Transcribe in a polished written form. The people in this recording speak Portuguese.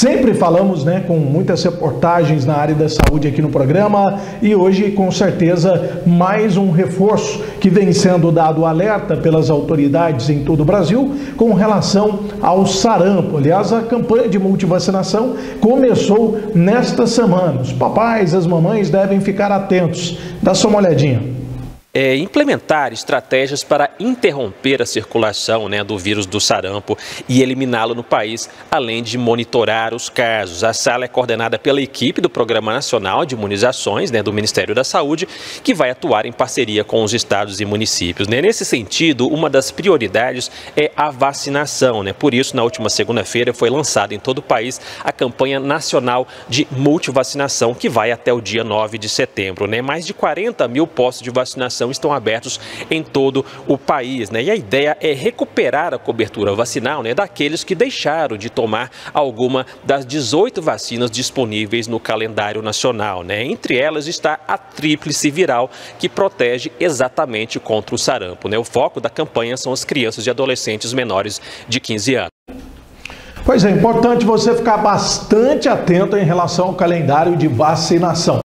Sempre falamos, né, com muitas reportagens na área da saúde aqui no programa, e hoje, com certeza, mais um reforço que vem sendo dado alerta pelas autoridades em todo o Brasil com relação ao sarampo. Aliás, a campanha de multivacinação começou nesta semana. Os papais, as mamães devem ficar atentos. Dá só uma olhadinha. Implementar estratégias para interromper a circulação, do vírus do sarampo e eliminá-lo no país, além de monitorar os casos. A sala é coordenada pela equipe do Programa Nacional de Imunizações, do Ministério da Saúde, que vai atuar em parceria com os estados e municípios. Nesse sentido, uma das prioridades é a vacinação. Por isso, na última segunda-feira, foi lançada em todo o país a campanha nacional de multivacinação, que vai até o dia 9 de setembro. Mais de 40 mil postos de vacinação estão abertos em todo o país, E a ideia é recuperar a cobertura vacinal, daqueles que deixaram de tomar alguma das 18 vacinas disponíveis no calendário nacional, Entre elas está a tríplice viral, que protege exatamente contra o sarampo, O foco da campanha são as crianças e adolescentes menores de 15 anos. Pois é, importante você ficar bastante atento em relação ao calendário de vacinação.